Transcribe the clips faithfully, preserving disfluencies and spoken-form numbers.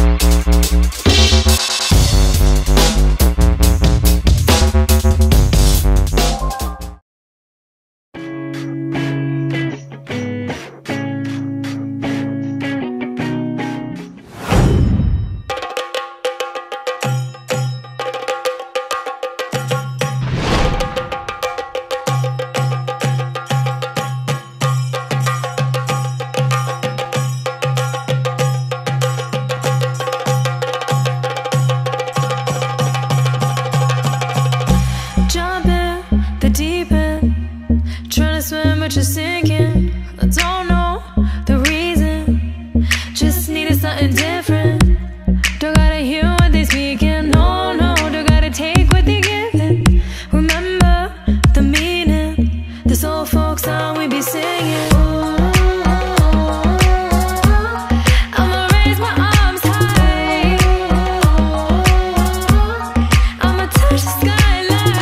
Just sinking, I don't know the reason. Just needed something different. Don't gotta hear what they speaking. No, no, don't gotta take what they giving. Remember the meaning. This old folk song we be singing. I'ma raise my arms high. I'ma touch the skyline.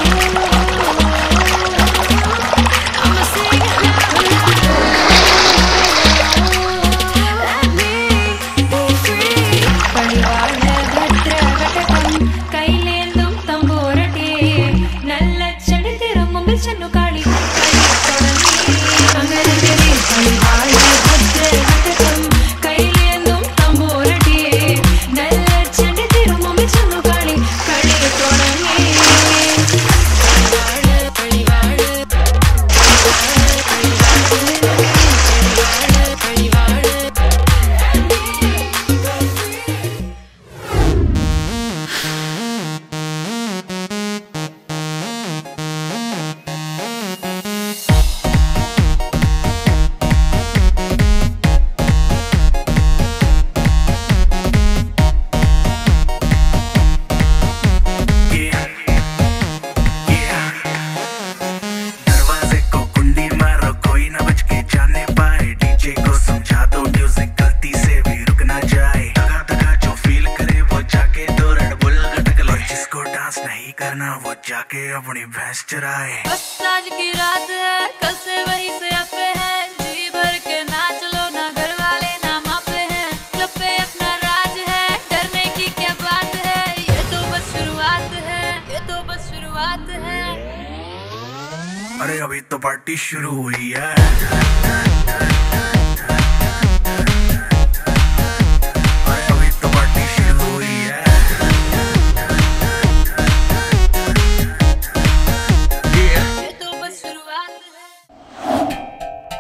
I'ma sing it loud and loud. Let me be free. परिवार भद्र घटकम कैलेंदुम तंबूरटे null चढ़तिरुम मुंबिल Channu Kali Kali तोड़नी अंगरंगरी परिवार भद्र घटकम कैलेंदुम तंबूरटे null चढ़तिरुम मुंबिल Channu Kali Kali तोड़नी परिवार दरवाजे को कुंडी मारो कोई ना बच के जाने पाए डीजे को समझा दो म्यूजिक गलती से भी रुक ना जाए दगा दगा जो फील करे वो जाके दो रेड बुल गटक ले जिसको डांस नहीं करना वो जाके अपनी भैंस चराए बस आज की रात है कल से वही से अपे है जी भर के नाच लो ना घर वाले ना मापे हैं क्लब पे अपना राज है डरने की क्या बात है ये तो बस शुरुआत है ये तो बस शुरुआत है अरे अभी तो पार्टी शुरू हुई है अरे अभी तो पार्टी शुरू हुई है ये तो बस शुरुआत है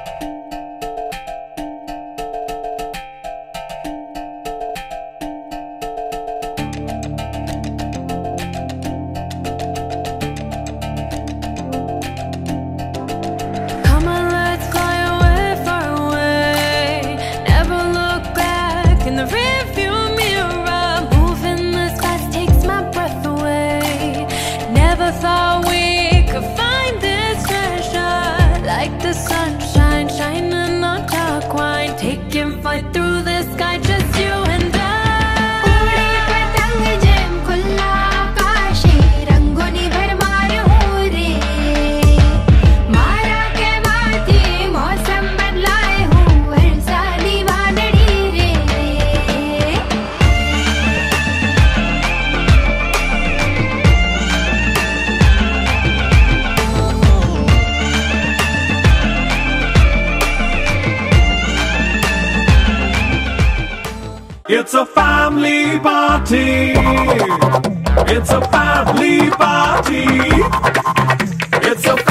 Come on, let's fly away, far away. Never look back in the rearview mirror. Moving this fast takes my breath away. Never thought we could find this treasure. Like the sunshine shining on dark wine. Taking flight through the sky, just you and I. उड़े पतंग GeM खुला आकाशे रंगोनी भरमार हो रे मारा के माथी मौसम बदलाए हो वरसादी वादड़ी रे It's a family party. It's a family party. It's a